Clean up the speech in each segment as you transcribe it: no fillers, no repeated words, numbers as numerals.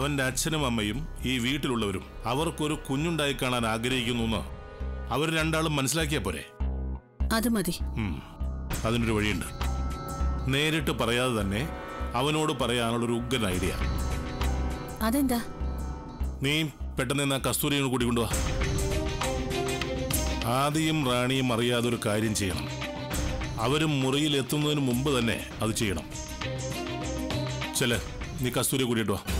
അവന്റെ അച്ഛനും അമ്മയും ഈ വീട്ടിലുള്ളവരും അവർക്കൊരു കുഞ്ഞുണ്ടായി കാണാൻ ആഗ്രഹിക്കുന്നു അവർ രണ്ടാളും മനസ്സിലാക്കിയാ പോരെ? അത് മതി. അതിനൊരു വഴിയുണ്ട്. നേരിട്ട് പറയാതെ തന്നെ അവനോട് പറയാനുള്ളൊരു ഉഗ്രൻ ഐഡിയ. അതെന്താ? നീ പെട്ടെന്ന് കസ്തൂരിയെ കൂടി കൊണ്ടുവാ. ആദിയും റാണിയും അറിയാതെ ഒരു കാര്യം ചെയ്യണം. അവരും മുറിയിൽ എത്തുന്നതിന് മുമ്പ് തന്നെ അത് ചെയ്യണം. ചെല, നീ കസ്തൂരിയെ കൂട്ടിയിട്ട് വാ.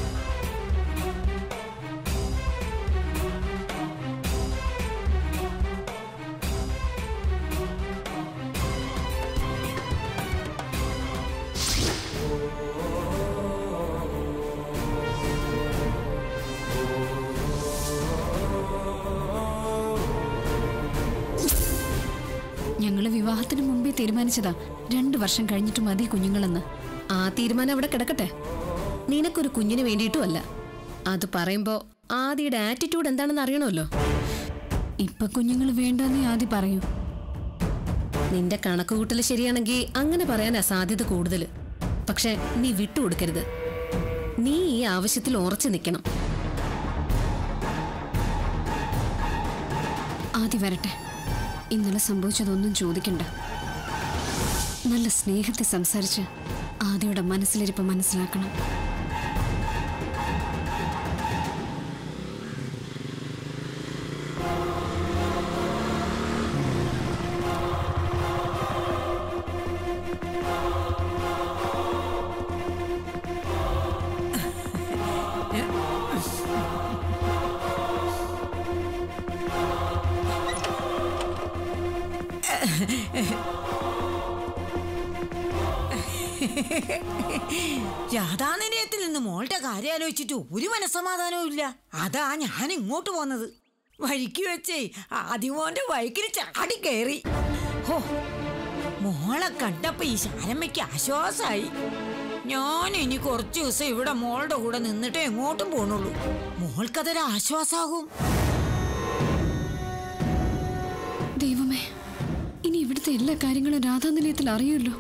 ഞങ്ങള് വിവാഹത്തിന് മുമ്പേ തീരുമാനിച്ചതാ 2 വർഷം കഴിഞ്ഞിട്ട് മതി കുഞ്ഞുങ്ങളെന്ന്. ആ തീരുമാനം അവിടെ കിടക്കട്ടെ. നിനക്കൊരു കുഞ്ഞിന് വേണ്ടിയിട്ടും അല്ല. അത് പറയുമ്പോ ആദിയുടെ ആറ്റിറ്റ്യൂഡ് എന്താണെന്ന് അറിയണമല്ലോ. ഇപ്പൊ കുഞ്ഞുങ്ങൾ വേണ്ടെന്ന് ആദി പറയൂ. നിന്റെ കണക്കുകൂട്ടൽ ശരിയാണെങ്കിൽ അങ്ങനെ പറയാനാ സാധ്യത കൂടുതൽ. പക്ഷെ നീ വിട്ടുകൊടുക്കരുത്. നീ ഈ ആവശ്യത്തിൽ ഉറച്ചു നിൽക്കണം. ആദി വരട്ടെ. ഇന്നലെ സംഭവിച്ചതൊന്നും ചോദിക്കണ്ട. നല്ല സ്നേഹത്തെ സംസാരിച്ച് ആദിയുടെ മനസ്സിലിരിപ്പ് മനസ്സിലാക്കണം. രാധാനിലയത്തിൽ നിന്ന് മോളുടെ കാര്യം ആലോചിച്ചിട്ട് ഒരു മനസ്സമാധാനവും ഇല്ല. അതാ ഞാൻ ഇങ്ങോട്ട് പോന്നത്. വഴിക്ക് വെച്ചേ ആദ്യമോന്റെ വഴിക്കിന് ചാടി കയറി. ഹോ, മോളെ കണ്ടപ്പോ ഈ ശാരമ്മയ്ക്ക് ആശ്വാസായി. ഞാൻ ഇനി കുറച്ചു ദിവസം ഇവിടെ മോളുടെ കൂടെ നിന്നിട്ടേ എങ്ങോട്ടും പോണുള്ളൂ. മോൾക്കതൊരു ആശ്വാസാകും. ദൈവമേ, ഇനി ഇവിടുത്തെ എല്ലാ കാര്യങ്ങളും രാധാനിലയത്തിൽ അറിയുമല്ലോ.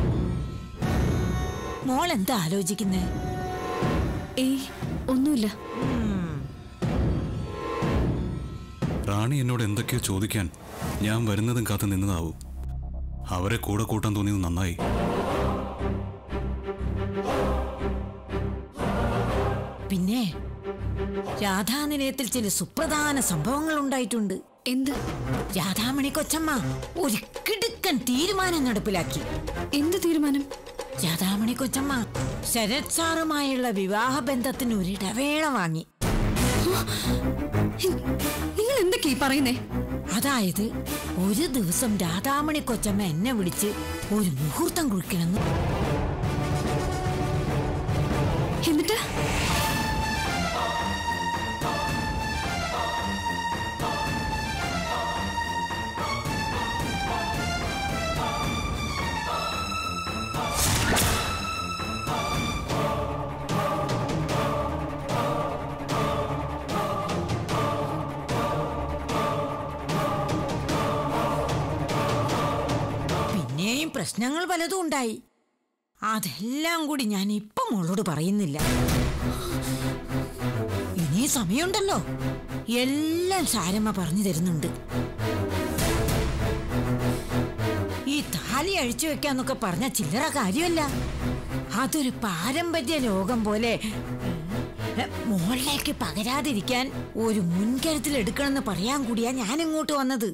മോൾ എന്താ ആലോചിക്കുന്നേ? ഏയ്, ഒന്നുമില്ല. റാണി എന്നോട് എന്തൊക്കെയോ ചോദിക്കാൻ ഞാൻ വരുന്നതും കാത്തു നിന്നതാവും. അവരെ കൂടെ കൂട്ടാൻ തോന്നിയത് നന്നായി. പിന്നെ രാധാനിലയത്തിൽ ചില സുപ്രധാന സംഭവങ്ങൾ ഉണ്ടായിട്ടുണ്ട്. എന്ത്? രാധാമണി കൊച്ചമ്മ ഒരു കിടുക്കൻ തീരുമാനം നടപ്പിലാക്കി. എന്ത് തീരുമാനം? രാധാമണി കൊച്ചമ്മ ശരത് സാറുമായുള്ള വിവാഹ ബന്ധത്തിന് ഒരിടവേള വാങ്ങി. നിങ്ങൾ എന്തൊക്കെയാ പറയുന്നേ? അതായത് ഒരു ദിവസം രാധാമണി കൊച്ചമ്മ എന്നെ വിളിച്ച് ഒരു മുഹൂർത്തം കുറിക്കണമെന്ന്. എന്നിട്ട് പ്രശ്നങ്ങൾ പലതും ഉണ്ടായി. അതെല്ലാം കൂടി ഞാൻ ഇപ്പം മോളോട് പറയുന്നില്ല. ഇനി സമയമുണ്ടല്ലോ. എല്ലാം ശാരമ്മ പറഞ്ഞു തരുന്നുണ്ട്. ഈ താലി അഴിച്ചു വെക്കാന്നൊക്കെ പറഞ്ഞ ചില്ലറ കാര്യമല്ല. അതൊരു പാരമ്പര്യ രോഗം പോലെ മോളിലേക്ക് പകരാതിരിക്കാൻ ഒരു മുൻകരുതൽ എടുക്കണമെന്ന് പറയാൻ കൂടിയാ ഞാൻ ഇങ്ങോട്ട് വന്നത്.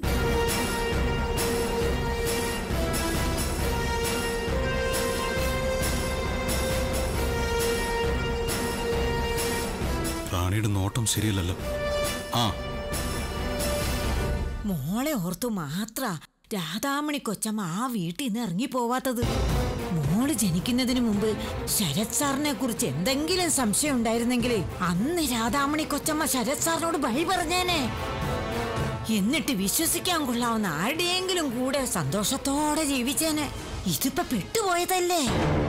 റാണിയുടെ നോട്ടം ശരിയല്ലല്ലോ. മോളെ ഓർത്തു മാത്ര രാധാമണി കൊച്ചമ്മ ആ വീട്ടിൽ നിന്ന് ഇറങ്ങിപ്പോവാത്തത്. മോള് ജനിക്കുന്നതിന് മുമ്പ് ശരത് സാറിനെ കുറിച്ച് എന്തെങ്കിലും സംശയം ഉണ്ടായിരുന്നെങ്കിൽ അന്ന് രാധാമണി കൊച്ചമ്മ ശരത് സാറിനോട് ബൈ പറഞ്ഞേനെ. എന്നിട്ട് വിശ്വസിക്കാൻ കൊള്ളാവുന്ന ആരുടെയെങ്കിലും കൂടെ സന്തോഷത്തോടെ ജീവിച്ചേനെ. ഇതിപ്പോ പെട്ടുപോയതല്ലേ.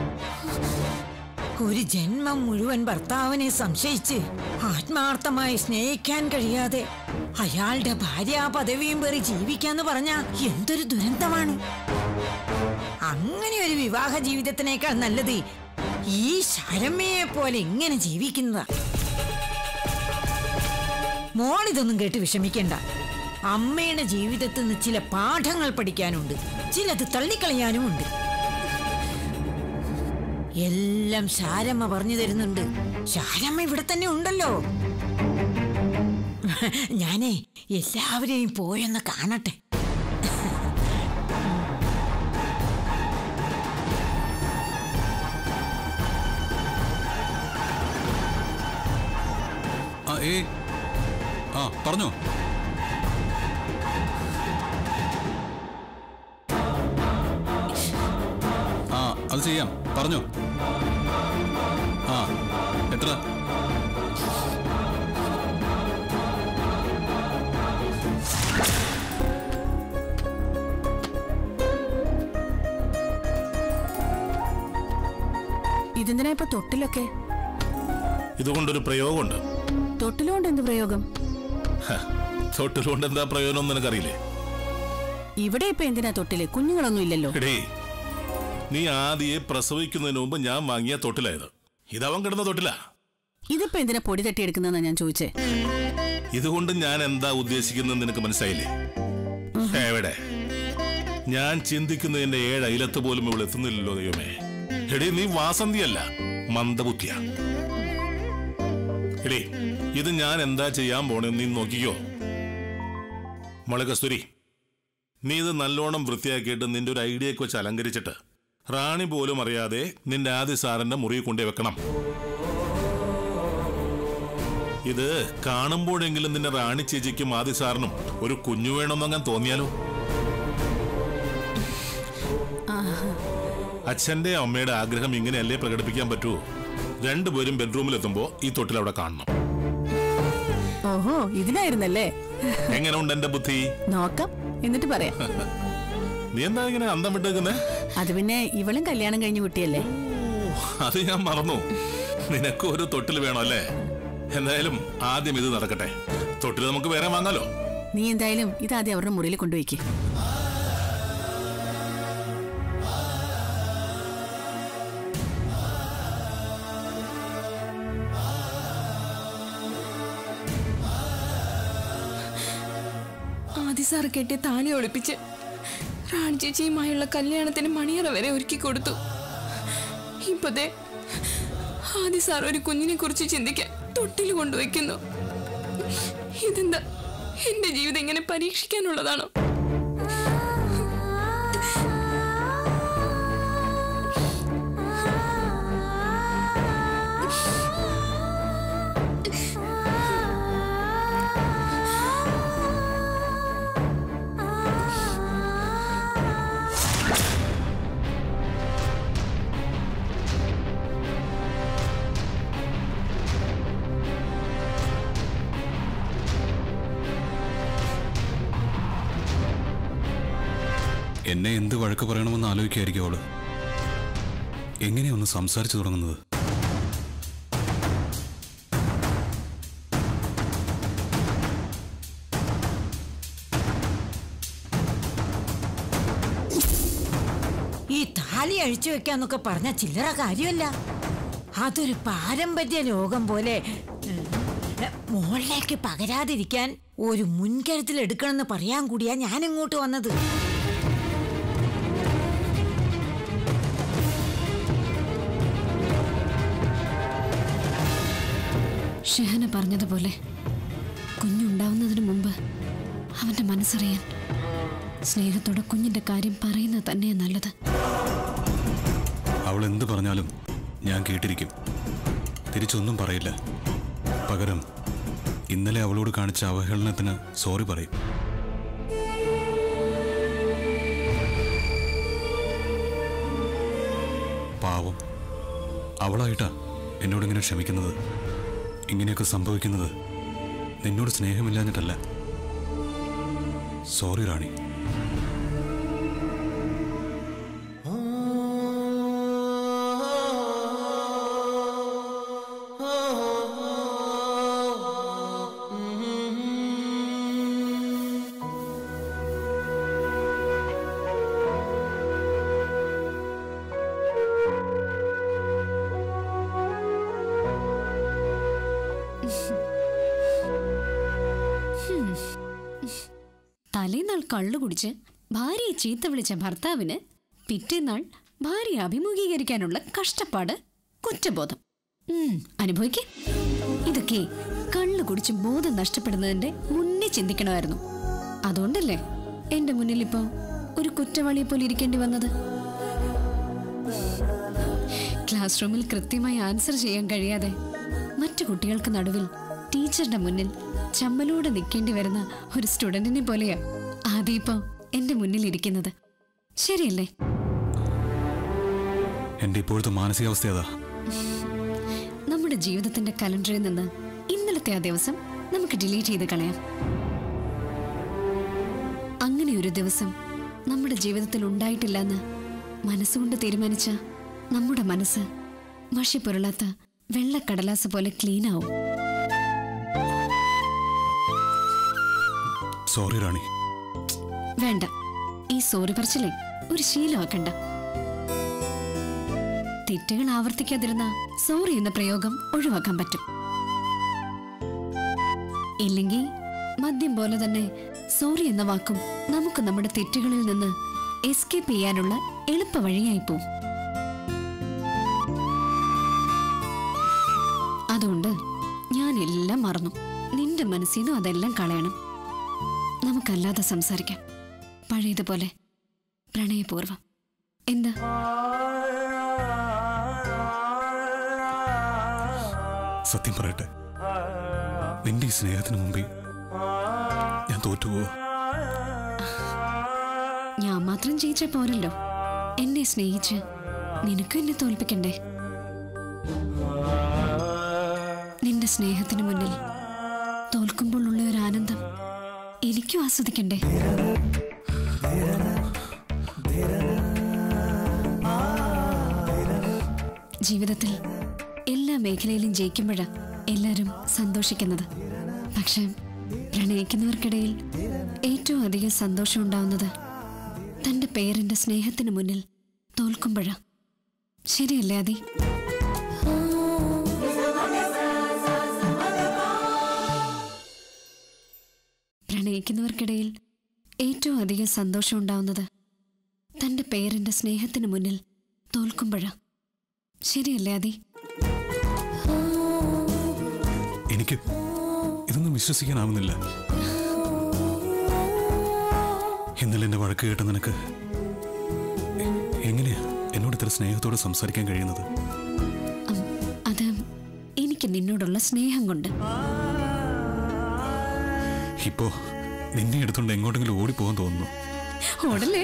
ഒരു ജന്മം മുഴുവൻ ഭർത്താവിനെ സംശയിച്ച് ആത്മാർത്ഥമായി സ്നേഹിക്കാൻ കഴിയാതെ അയാളുടെ ഭാര്യാ പദവിയും പേറി ജീവിക്കാന്ന് പറഞ്ഞ എന്തൊരു ദുരന്തമാണ്. അങ്ങനെ ഒരു വിവാഹ ജീവിതത്തിനേക്കാൾ നല്ലത് ഈ ശരമ്മയെ പോലെ ഇങ്ങനെ ജീവിക്കുന്നതാ. മോളിതൊന്നും കേട്ട് വിഷമിക്കണ്ട. അമ്മയുടെ ജീവിതത്തിൽ നിന്ന് ചില പാഠങ്ങൾ പഠിക്കാനുണ്ട്, ചിലത് തള്ളിക്കളയാനും ഉണ്ട്. എല്ലാം ശാരമ്മ പറഞ്ഞു തരുന്നുണ്ട്. ശാരമ്മ ഇവിടെ തന്നെ ഉണ്ടല്ലോ. ഞാനേ എല്ലാവരെയും പോയൊന്ന് കാണട്ടെ. പറഞ്ഞോ. അത് ചെയ്യാം, പറഞ്ഞോ. എത്ര? ഇതെന്തിനാ ഇപ്പൊ തൊട്ടിലൊക്കെ? ഇതുകൊണ്ടൊരു പ്രയോഗമുണ്ട്. തൊട്ടിലുകൊണ്ട് എന്ത് പ്രയോഗം? തൊട്ടിലുകൊണ്ട് എന്താ പ്രയോജനം നിനക്കറിയില്ലേ? ഇവിടെ ഇപ്പൊ എന്തിനാ തൊട്ടില്? കുഞ്ഞുങ്ങളൊന്നും ഇല്ലല്ലോ. നീ ആദ്യയെ പ്രസവിക്കുന്നതിന് മുമ്പ് ഞാൻ വാങ്ങിയ തൊട്ടിലായത്. ഇതവൻ കിടന്ന തൊട്ടിലാ. ഇതിപ്പോ എന്തിനാ പൊടി തട്ടിയെടുക്കുന്ന ഞാൻ ചോദിച്ചേ. ഇതുകൊണ്ട് ഞാൻ എന്താ ഉദ്ദേശിക്കുന്നത് നിനക്ക് മനസ്സിലായില്ലേ? എവിടെ ഞാൻ ചിന്തിക്കുന്നതിന്റെ 7 അയലത്ത് പോലും ഇവിടെ എത്തുന്നില്ലല്ലോ ദൈവമേ. എടീ, നീ വാസന്തിയല്ല, മന്ദബുദ്ധിയാ. എടീ, ഇത് ഞാൻ എന്താ ചെയ്യാൻ പോണെന്ന് നീ നോക്കിക്കോ. മോളെ കസ്തൂരി, നീ ഇത് നല്ലോണം വൃത്തിയാക്കിയിട്ട് നിന്റെ ഒരു ഐഡിയയൊക്കെ വെച്ച് അലങ്കരിച്ചിട്ട് റാണി പോലും അറിയാതെ നിന്റെ ആദി സാറിന്റെ മുറി കൊണ്ടേ വെക്കണം. ഇത് കാണുമ്പോഴെങ്കിലും നിന്റെ റാണി ചേച്ചിക്കും ആദി സാറിനും ഒരു കുഞ്ഞു വേണമെന്നങ്ങനെ തോന്നിയാലോ? അച്ഛന്റെ അമ്മയുടെ ആഗ്രഹം ഇങ്ങനെയല്ലേ പ്രകടിപ്പിക്കാൻ പറ്റൂ? രണ്ടുപേരും ബെഡ്റൂമിലെത്തുമ്പോ ഈ തൊട്ടിൽ അവിടെ കാണണം. ഓഹോ, ഇതിനായിരുന്നല്ലേ? എങ്ങനെ ഉണ്ട് എന്റെ ബുദ്ധി? നോക്കാം, എന്നിട്ട് പറയാം. നീ എന്താ ഇങ്ങനെ അന്തം വിട്ടേക്കുന്നേ? അത് പിന്നെ ഇവളും കല്യാണം കഴിഞ്ഞ കുട്ടിയല്ലേ. അത് ഞാൻ മറന്നു. നിനക്ക് ഒരു തൊട്ടിൽ വേണോ അല്ലേ? എന്തായാലും ആദ്യം ഇത് നടക്കട്ടെ. തൊട്ടിൽ നമുക്ക് വേറെ വാങ്ങാലോ. നീ എന്തായാലും ഇതാദ്യം അവരുടെ മുറിയിൽ കൊണ്ടുപോയിക്ക്. ആദി സാർ കെട്ടിയ താലി ഒളിപ്പിച്ച് റാണി ചേച്ചിയുമായുള്ള കല്യാണത്തിന് മണിയറ വരെ ഒരുക്കി കൊടുത്തു. ഇപ്പതേ ആദി സാർ ഒരു കുഞ്ഞിനെ കുറിച്ച് ചിന്തിക്കാൻ തൊട്ടിൽ കൊണ്ടുവയ്ക്കുന്നു. ഇതെന്താ, എന്റെ ജീവിതം ഇങ്ങനെ പരീക്ഷിക്കാനുള്ളതാണോ? എന്നെ എന്ത് വഴക്ക് പറയണമെന്ന് ആലോചിക്കായിരിക്കും അവള്. എങ്ങനെയൊന്ന് സംസാരിച്ചു തുടങ്ങുന്നത്? ഈ താലി അഴിച്ചു വെക്കാന്നൊക്കെ പറഞ്ഞ ചില്ലറ കാര്യമല്ല. അതൊരു പാരമ്പര്യ രോഗം പോലെ മോളിലേക്ക് പകരാതിരിക്കാൻ ഒരു മുൻകരുതൽ എടുക്കണമെന്ന് പറയാൻ കൂടിയാ ഞാൻ ഇങ്ങോട്ട് വന്നത്. ഷെഹന പറഞ്ഞതുപോലെ കുഞ്ഞുണ്ടാവുന്നതിന് മുമ്പ് അവന്റെ മനസ്സറിയാൻ സ്നേഹത്തോടെ കുഞ്ഞിന്റെ കാര്യം പറയുന്നത് തന്നെയാ നല്ലത്. അവൾ എന്ത് പറഞ്ഞാലും ഞാൻ കേട്ടിരിക്കും. തിരിച്ചൊന്നും പറയില്ല. പകരം ഇന്നലെ അവളോട് കാണിച്ച അവഹേളനത്തിന് സോറി പറയും. പാവം, അവളായിട്ടാ എന്നോടിങ്ങനെ ക്ഷമിക്കുന്നത്. ഇങ്ങനെയൊക്കെ സംഭവിക്കുന്നത് നിന്നോട് സ്നേഹമില്ലാഞ്ഞിട്ടല്ല. സോറി റാണി. തലേനാൾ കള്ളു കുടിച്ച് ഭാര്യയെ ചീത്ത വിളിച്ച ഭർത്താവിന് പിറ്റേന്നാൾ ഭാര്യയെ അഭിമുഖീകരിക്കാനുള്ള കഷ്ടപ്പാട്, കുറ്റബോധം. അനുഭവിക്കേ. ഇതൊക്കെ കള്ളു കുടിച്ച് ബോധം നഷ്ടപ്പെടുന്നതിന്റെ മുന്നേ ചിന്തിക്കണമായിരുന്നു. അതുകൊണ്ടല്ലേ എന്റെ മുന്നിൽ ഇപ്പോ ഒരു കുറ്റവാളിയെ പോലെ ഇരിക്കേണ്ടി വന്നത്. ക്ലാസ് റൂമിൽ കൃത്യമായി ആൻസർ ചെയ്യാൻ കഴിയാതെ മറ്റു കുട്ടികൾക്ക് നടുവിൽ ടീച്ചറുടെ മുന്നിൽ ചമ്മലോടെ നിൽക്കേണ്ടി വരുന്ന ഒരു സ്റ്റുഡന്റിനെ പോലെയാ ആദ്യം ഇപ്പോ എന്റെ മുന്നിൽ ഇരിക്കുന്നത്. ശരിയല്ലേ? എന്റെ ഇപ്പോഴത്തെ മാനസികാവസ്ഥ അതാ. നമ്മുടെ ജീവിതത്തിന്റെ കലണ്ടറിൽ നിന്ന് ഇന്നലത്തെ ആ ദിവസം നമുക്ക് ഡിലീറ്റ് ചെയ്ത് കളയാം. അങ്ങനെ ഒരു ദിവസം നമ്മുടെ ജീവിതത്തിൽ ഉണ്ടായിട്ടില്ലെന്ന് മനസ്സുകൊണ്ട് തീരുമാനിച്ച നമ്മുടെ മനസ്സ് മഷി പുരളാത്ത വെള്ളക്കടലാസ് പോലെ ക്ലീൻ ആവും. സോറി റാണി. വേണ്ട, ഈ സോറി പറച്ചിലേ ഒരു ശീലമാക്കണ്ട. തെറ്റുകൾ ആവർത്തിക്കാതിരുന്ന സോറി എന്ന പ്രയോഗം ഒഴിവാക്കാൻ പറ്റും. ഇല്ലെങ്കിൽ മദ്യം പോലെ തന്നെ സോറി എന്ന വാക്കും നമുക്ക് നമ്മുടെ തെറ്റുകളിൽ നിന്ന് എസ്കേപ്പ് ചെയ്യാനുള്ള എളുപ്പ വഴിയായി പോവും. അതുകൊണ്ട് ഞാൻ എല്ലാം മറന്നു. നിന്റെ മനസ്സിൽ നിന്നും അതെല്ലാം കളയണം. നമുക്കല്ലാതെ സംസാരിക്കാം, പഴയതുപോലെ പ്രണയപൂർവം. എന്താ? സത്യം പറയട്ടെ, നിന്റെ ഈ സ്നേഹത്തിന് മുമ്പിൽ ഞാൻ തോറ്റുപോവാ. ഞാൻ മാത്രം ജയിച്ച പോരല്ലോ. എന്നെ സ്നേഹിച്ച് നിനക്കും എന്നെ തോൽപ്പിക്കണ്ടേ? നിന്റെ സ്നേഹത്തിന് മുന്നിൽ തോൽക്കുമ്പോൾ ഉള്ള ഒരു ആനന്ദം എനിക്കും ആസ്വദിക്കണ്ടേ? ജീവിതത്തിൽ എല്ലാ മേഖലയിലും ജയിക്കുമ്പോഴാണ് എല്ലാവരും സന്തോഷിക്കുന്നത്. പക്ഷെ പ്രണയിക്കുന്നവർക്കിടയിൽ ഏറ്റവും അധികം സന്തോഷം ഉണ്ടാവുന്നത് തന്റെ പേരന്റെ സ്നേഹത്തിന് മുന്നിൽ തോൽക്കുമ്പോഴാ. ശരിയല്ലേ ആദി? പ്രണയിക്കുന്നവർക്കിടയിൽ ഏറ്റവും അധികം സന്തോഷം ഉണ്ടാവുന്നത് തന്റെ പേരന്റെ സ്നേഹത്തിന് മുന്നിൽ തോൽക്കുമ്പോഴാ. ശരിയല്ലേ ആദി? എനിക്ക് ഇതൊന്നും വിശ്വസിക്കാനാവുന്നില്ല. ഇന്നലെ എന്റെ വഴക്ക് കേട്ട നിനക്ക് എങ്ങനെയാ എന്നോട് ഇത്ര സ്നേഹത്തോടെ സംസാരിക്കാൻ കഴിയുന്നത്? അത് എനിക്ക് നിന്നോടുള്ള സ്നേഹം കൊണ്ട്. ഇപ്പോ നിന്നെ എടുത്തോണ്ട് എങ്ങോട്ടെങ്കിലും ഓടിപ്പോകാൻ തോന്നുന്നു. ഓടല്ലേ?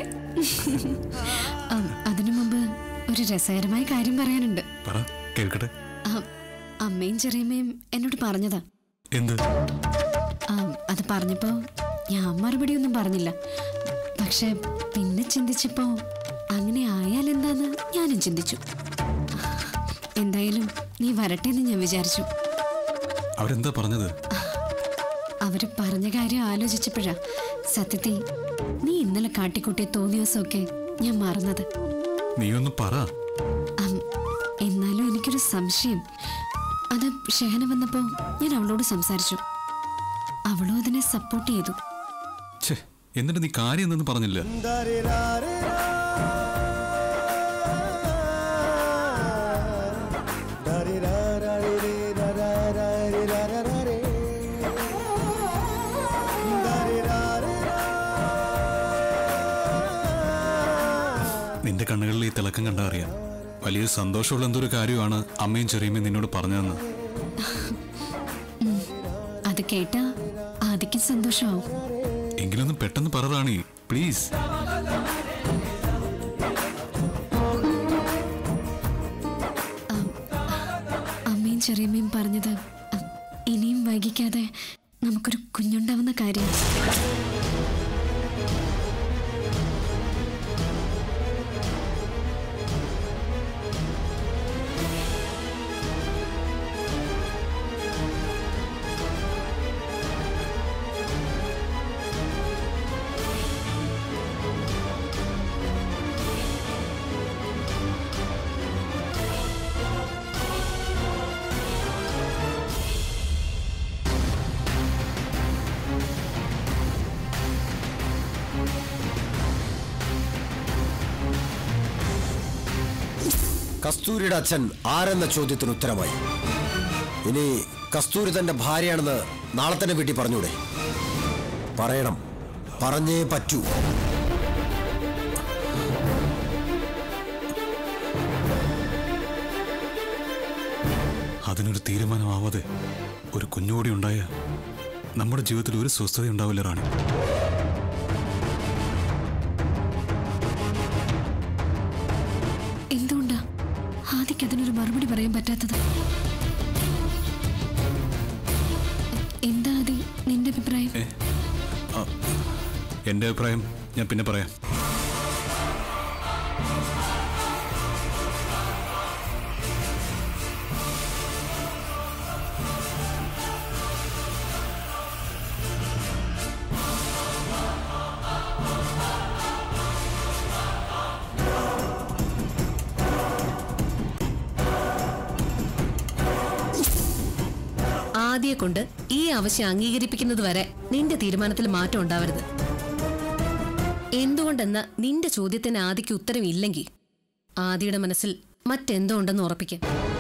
അതിനു മുമ്പ് ഒരു രസകരമായ കാര്യം പറയാനുണ്ട്. പറ, കേൾക്കട്ടെ. അമ്മയും ചെറിയമ്മയും എന്നോട് പറഞ്ഞതാ. എന്ത്? അത് പറഞ്ഞപ്പോ ഞാൻ മറുപടി ഒന്നും പറഞ്ഞില്ല. പക്ഷെ പിന്നെ ചിന്തിച്ചപ്പോ അങ്ങനെ ആയാലെന്താന്ന് ഞാനും ചിന്തിച്ചു. എന്തായാലും നീ വരട്ടെ എന്ന് ഞാൻ വിചാരിച്ചു. അവരെന്താ പറഞ്ഞത്? അവര് പറഞ്ഞ കാര്യം ആലോചിച്ചപ്പോഴാ സത്യത്തിൽ നീ ഇന്നലെ കാട്ടിക്കൂട്ടിയ തോന്നിയസമൊക്കെ ഞാൻ മറന്നത്. നീ ഒന്ന് പറ. എന്നാലും എനിക്കൊരു സംശയം. അത് ഷെഹന വന്നപ്പോ ഞാൻ അവളോട് സംസാരിച്ചു. അവളും അതിനെ സപ്പോർട്ട് ചെയ്തു. എന്നിട്ട് നീ കാര്യം എന്തെന്ന് പറഞ്ഞില്ല? നിന്റെ കണ്ണുകളിൽ ഈ തിളക്കം കണ്ടാ അറിയാം വലിയ സന്തോഷമുള്ള എന്തൊരു കാര്യമാണ് അമ്മയും ചെറിയമ്മയും നിന്നോട് പറഞ്ഞതെന്ന്. അത് കേട്ടാ ആദിക്ക് സന്തോഷമാവും. എങ്കിലൊന്നും പെട്ടെന്ന് പറ റാണി, പ്ലീസ്. അമ്മയും ചെറിയമ്മയും പറഞ്ഞത് ഇനിയും വൈകിക്കാതെ നമുക്കൊരു കുഞ്ഞുണ്ടാവുന്ന കാര്യം. കസ്തൂരിയുടെ അച്ഛൻ ആരെന്ന ചോദ്യത്തിന് ഉത്തരമായി. ഇനി കസ്തൂരി തന്റെ ഭാര്യയാണെന്ന് നാളെ തന്നെ വീട്ടിൽ പറഞ്ഞൂടെ? പറയണം, പറഞ്ഞേ പറ്റൂ. അതിനൊരു തീരുമാനമാവാതെ ഒരു കുഞ്ഞുകൂടി ഉണ്ടായ നമ്മുടെ ജീവിതത്തിൽ ഒരു സ്വസ്ഥത ഉണ്ടാവില്ല റാണി. എന്തുകൊണ്ടാ ആദിക്ക് അതിനൊരു മറുപടി പറയാൻ പറ്റാത്തത്? എന്താ ആദി നിന്റെ അഭിപ്രായം? എൻ്റെ അഭിപ്രായം ഞാൻ പിന്നെ പറയാം. ആദിയെ കൊണ്ട് ഈ ആവശ്യം അംഗീകരിപ്പിക്കുന്നത് വരെ നിന്റെ തീരുമാനത്തിൽ മാറ്റം ഉണ്ടാവരുത്. എന്തുകൊണ്ടെന്ന നിന്റെ ചോദ്യത്തിന് ആദിക്ക് ഉത്തരവില്ലെങ്കിൽ ആദിയുടെ മനസ്സിൽ മറ്റെന്തോ ഉണ്ടെന്ന് ഉറപ്പിക്കാം.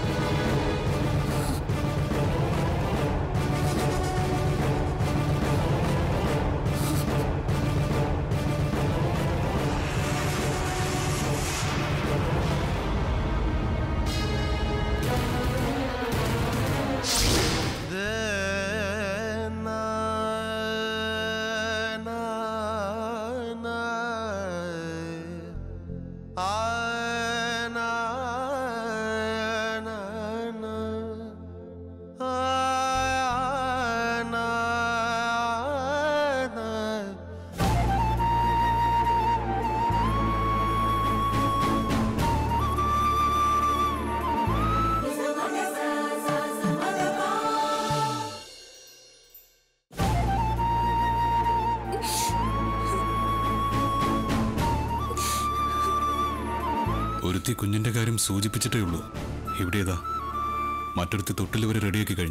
ഒരുത്തി കുഞ്ഞിന്റെ കാര്യം സൂചിപ്പിച്ചിട്ടേ ഉള്ളൂ. ഇവിടേതാ മറ്റൊരുത്തി തൊട്ടിൽ വരെ റെഡിയാക്കി കഴിഞ്ഞു.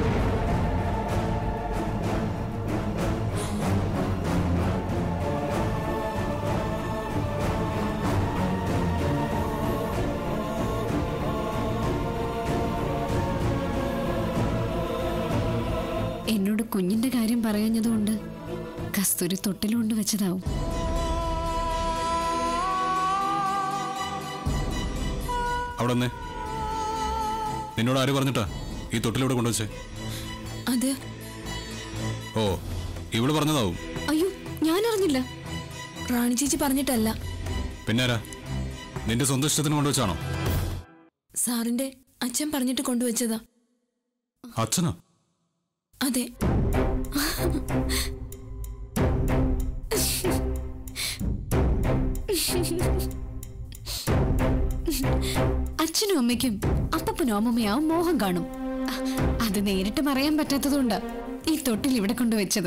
എന്നോട് കുഞ്ഞിന്റെ കാര്യം പറയാഞ്ഞതുകൊണ്ട് കസ്തൂരി തൊട്ടിലുകൊണ്ട് വെച്ചതാവും. അവിടെ നിന്നോട് ആര് പറഞ്ഞിട്ടാ ഈ തൊട്ടിലൂടെ കൊണ്ടുവച്ചേ? അത് ഓ, ഇവള് പറഞ്ഞതാവും. അയ്യോ, ഞാൻ അറിഞ്ഞില്ല. റാണി ചേച്ചി പറഞ്ഞിട്ടല്ല. പിന്നാരാ? നിന്റെ സ്വന്തം ഇഷ്ടത്തിന് കൊണ്ടുവച്ചാണോ? സാറിന്റെ അച്ഛൻ പറഞ്ഞിട്ട് കൊണ്ടുവച്ചതാ. അച്ഛനോ? അതെ. അച്ഛനും അമ്മയ്ക്കും അപ്പനും അമ്മമ്മയാവും മോഹം കാണും. അത് നേരിട്ട് പറയാൻ പറ്റാത്തതുകൊണ്ടാ ഈ തൊട്ടിൽ ഇവിടെ കൊണ്ടുവച്ചത്.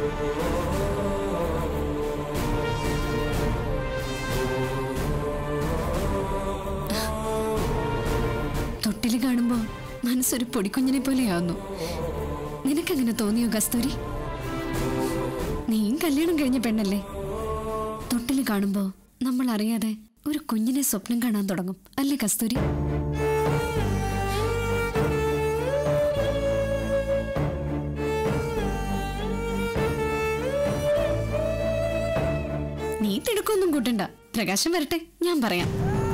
തൊട്ടിൽ കാണുമ്പോ മനസ്സൊരു പൊടിക്കുഞ്ഞിനെ പോലെയാവുന്നു. നിനക്കങ്ങനെ തോന്നിയോ കസ്തൂരി? നീയും കല്യാണം കഴിഞ്ഞ പെണ്ണല്ലേ? തൊട്ടിൽ കാണുമ്പോ നമ്മൾ അറിയാതെ ഒരു കുഞ്ഞിനെ സ്വപ്നം കാണാൻ തുടങ്ങും അല്ലേ കസ്തൂരി? നീ തിടുക്കൊന്നും കൂട്ടണ്ട, പ്രകാശം വരട്ടെ, ഞാൻ പറയാം.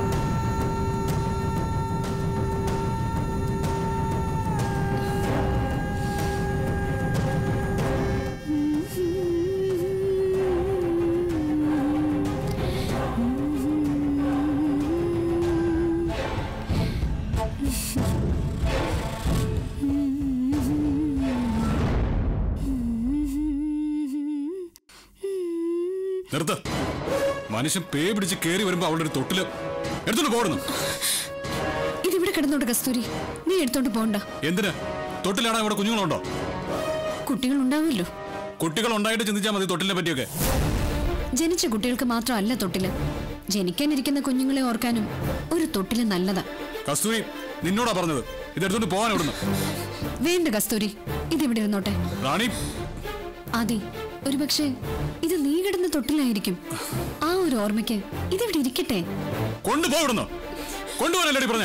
നിർത്ത. മനുഷ്യൻ പേ പിടിച്ച് കേറി വരുമ്പോ അവളുടെ ഒരു തൊട്ടില് എടുത്തോണ്ട് പോടുന്നു. ഇതിവിടെ കിടന്നോട്ട് കസ്തൂരി, നീ എടുത്തോണ്ട് പോണ്ട. എന്തിനാ? തൊട്ടിലാണോ ഇവിടെ കുഞ്ഞുങ്ങളുണ്ടോ? കുട്ടികൾ ഉണ്ടാവുമല്ലോ. കുട്ടികൾ ഉണ്ടായിട്ട് ചിന്തിച്ചാൽ മതി തൊട്ടിലിനെ പറ്റിയൊക്കെ. ജനിച്ച കുട്ടികൾക്ക് മാത്രമല്ല തൊട്ടില്, ജനിക്കാനിരിക്കുന്ന കുഞ്ഞുങ്ങളെ ഓർക്കാനും ഒരു തൊട്ടില് നല്ലതാ. കസ്തൂരി, നിന്നോടാ പറഞ്ഞത് ഇതെടുത്തോണ്ട് പോകാൻ ഇവിടുന്ന്. വേണ്ട കസ്തൂരി, ഇതിവിടെ ഇരുന്നോട്ടെ. റാണി, അതെ, ഒരുപക്ഷെ ഇത് നീ കിടന്ന തൊട്ടിലായിരിക്കും. ആ ഒരു ഓർമ്മയ്ക്ക് ഇതിവിടെ ഇരിക്കട്ടെ. കൊണ്ടുപോയിടുന്നു. കൊണ്ടുപോകാനല്ലേ പറഞ്ഞ?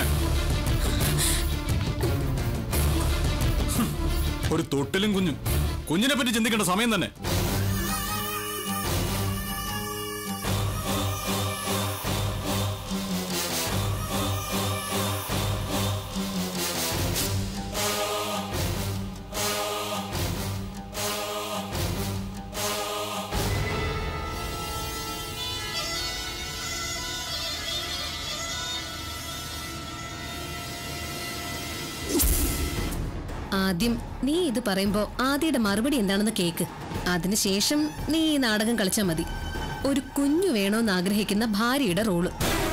ഒരു തൊട്ടിലും കുഞ്ഞും. കുഞ്ഞിനെ പറ്റി ചിന്തിക്കേണ്ട സമയം തന്നെ. ആദ്യം നീ ഇത് പറയുമ്പോ ആദിയുടെ മറുപടി എന്താണെന്ന് കേക്ക്. അതിനുശേഷം നീ ഈ നാടകം കളിച്ചാൽ മതി. ഒരു കുഞ്ഞു വേണോന്ന് ആഗ്രഹിക്കുന്ന ഭാര്യയുടെ റോള്.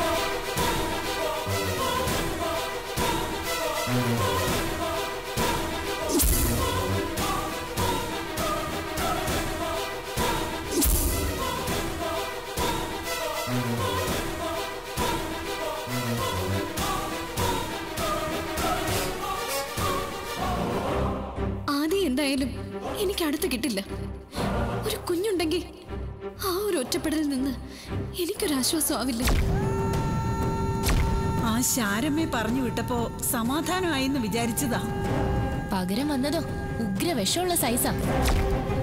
എന്തായാലും എനിക്ക് അടുത്ത് കിട്ടില്ല. ഒരു കുഞ്ഞുണ്ടെങ്കിൽ ആ ഒരു ഒറ്റപ്പെടലിൽ നിന്ന് എനിക്കൊരാശ്വാസം ആവില്ല. ആ ശാരമ്മയെ പറഞ്ഞു വിട്ടപ്പോ സമാധാനമായിന്ന് വിചാരിച്ചതാ. പകരം വന്നതോ ഉഗ്ര വിഷമുള്ള സൈസാ.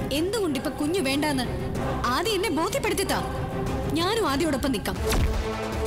എന്തുകൊണ്ടിപ്പൊ കുഞ്ഞു വേണ്ടാന്ന് ആദ്യം എന്നെ ബോധ്യപ്പെടുത്തിത്താ. ഞാനും ആദ്യോടൊപ്പം നിൽക്കാം.